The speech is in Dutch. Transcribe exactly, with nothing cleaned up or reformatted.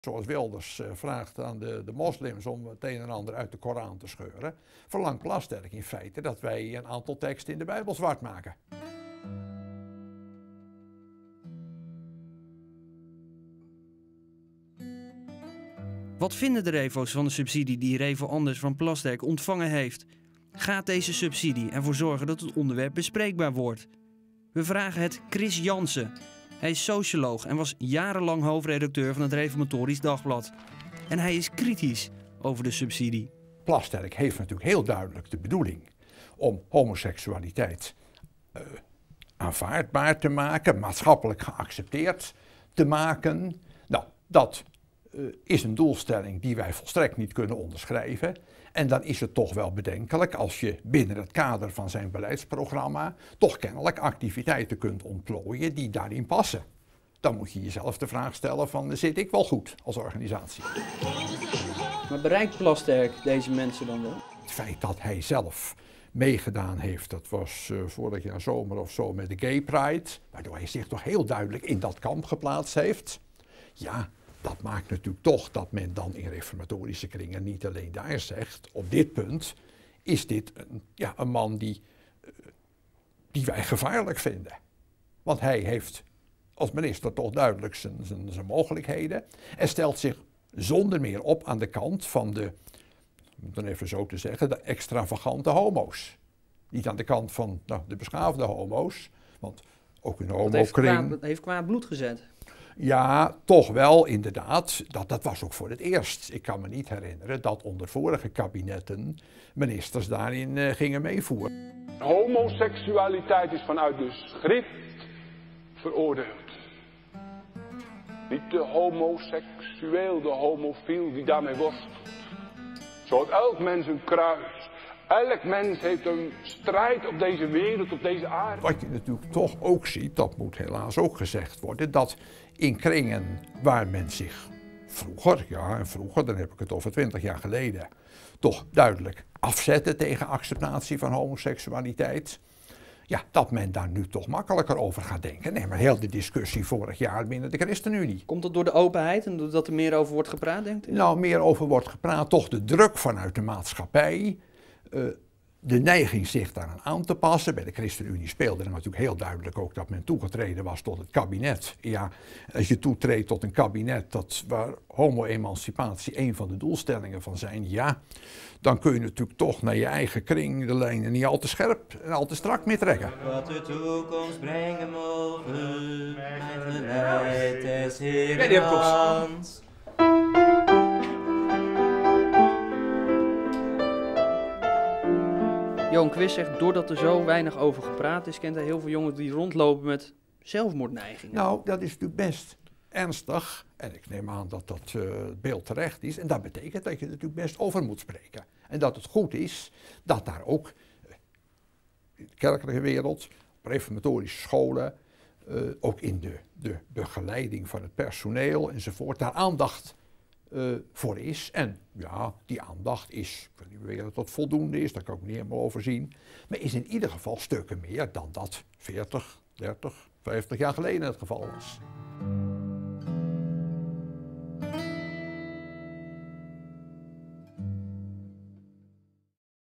Zoals Wilders uh, vraagt aan de, de moslims om het een en ander uit de Koran te scheuren, verlangt Plasterk in feite dat wij een aantal teksten in de Bijbel zwart maken. Wat vinden de revo's van de subsidie die Revo Anders van Plasterk ontvangen heeft? Gaat deze subsidie ervoor zorgen dat het onderwerp bespreekbaar wordt? We vragen het Chris Jansen. Hij is socioloog en was jarenlang hoofdredacteur van het Reformatorisch Dagblad. En hij is kritisch over de subsidie. Plasterk heeft natuurlijk heel duidelijk de bedoeling om homoseksualiteit uh, aanvaardbaar te maken, maatschappelijk geaccepteerd te maken. Nou, dat uh, is een doelstelling die wij volstrekt niet kunnen onderschrijven. En dan is het toch wel bedenkelijk als je binnen het kader van zijn beleidsprogramma toch kennelijk activiteiten kunt ontplooien die daarin passen. Dan moet je jezelf de vraag stellen van, zit ik wel goed als organisatie? Maar bereikt Plasterk deze mensen dan wel? Het feit dat hij zelf meegedaan heeft, dat was uh, vorig jaar zomer of zo met de Gay Pride, waardoor hij zich toch heel duidelijk in dat kamp geplaatst heeft. Ja, dat maakt natuurlijk toch dat men dan in reformatorische kringen niet alleen daar zegt, op dit punt is dit een, ja, een man die, uh, die wij gevaarlijk vinden. Want hij heeft als minister toch duidelijk zijn, zijn, zijn mogelijkheden en stelt zich zonder meer op aan de kant van de, om dan even zo te zeggen, de extravagante homo's. Niet aan de kant van nou, de beschaafde homo's, want ook in de homokring... Dat heeft kwaad, heeft kwaad bloed gezet. Ja, toch wel inderdaad. Dat, dat was ook voor het eerst. Ik kan me niet herinneren dat onder vorige kabinetten ministers daarin uh, gingen meevoeren. Homoseksualiteit is vanuit de schrift veroordeeld. Niet de homoseksueel, de homofiel die daarmee worstelt. Zo had elk mens een kruis. Elk mens heeft een strijd op deze wereld, op deze aarde. Wat je natuurlijk toch ook ziet, dat moet helaas ook gezegd worden, dat in kringen waar men zich vroeger, ja en vroeger, dan heb ik het over twintig jaar geleden, toch duidelijk afzette tegen acceptatie van homoseksualiteit. Ja, dat men daar nu toch makkelijker over gaat denken. Nee, maar heel de discussie vorig jaar binnen de ChristenUnie. Komt dat door de openheid en doordat er meer over wordt gepraat, denkt u? Nou, meer over wordt gepraat, toch de druk vanuit de maatschappij. Uh, de neiging zich daaraan aan te passen. Bij de ChristenUnie speelde er natuurlijk heel duidelijk ook dat men toegetreden was tot het kabinet. Ja, als je toetreedt tot een kabinet dat, waar homo-emancipatie een van de doelstellingen van zijn, ja, dan kun je natuurlijk toch naar je eigen kring de lijnen niet al te scherp en al te strak meer trekken. Wat de toekomst brengen mogen, met de rijdt des Heeren hand. Johan Quist zegt, doordat er zo weinig over gepraat is, kent hij heel veel jongens die rondlopen met zelfmoordneigingen. Nou, dat is natuurlijk best ernstig. En ik neem aan dat dat uh, beeld terecht is. En dat betekent dat je er natuurlijk best over moet spreken. En dat het goed is dat daar ook uh, in de kerkelijke wereld, op reformatorische scholen, uh, ook in de, de begeleiding van het personeel enzovoort, daar aandacht Uh, voor is. En ja, die aandacht is, ik kan niet beweren dat dat voldoende is, daar kan ik niet helemaal over zien, maar is in ieder geval stukken meer dan dat veertig, dertig, vijftig jaar geleden het geval was.